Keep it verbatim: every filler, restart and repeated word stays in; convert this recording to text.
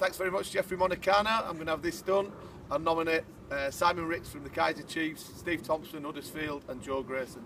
thanks very much, Jeffrey Monakana. I'm going to have this done. I'll nominate uh, Simon Rix from the Kaiser Chiefs, Steve Thompson, Huddersfield, and Joe Grayson.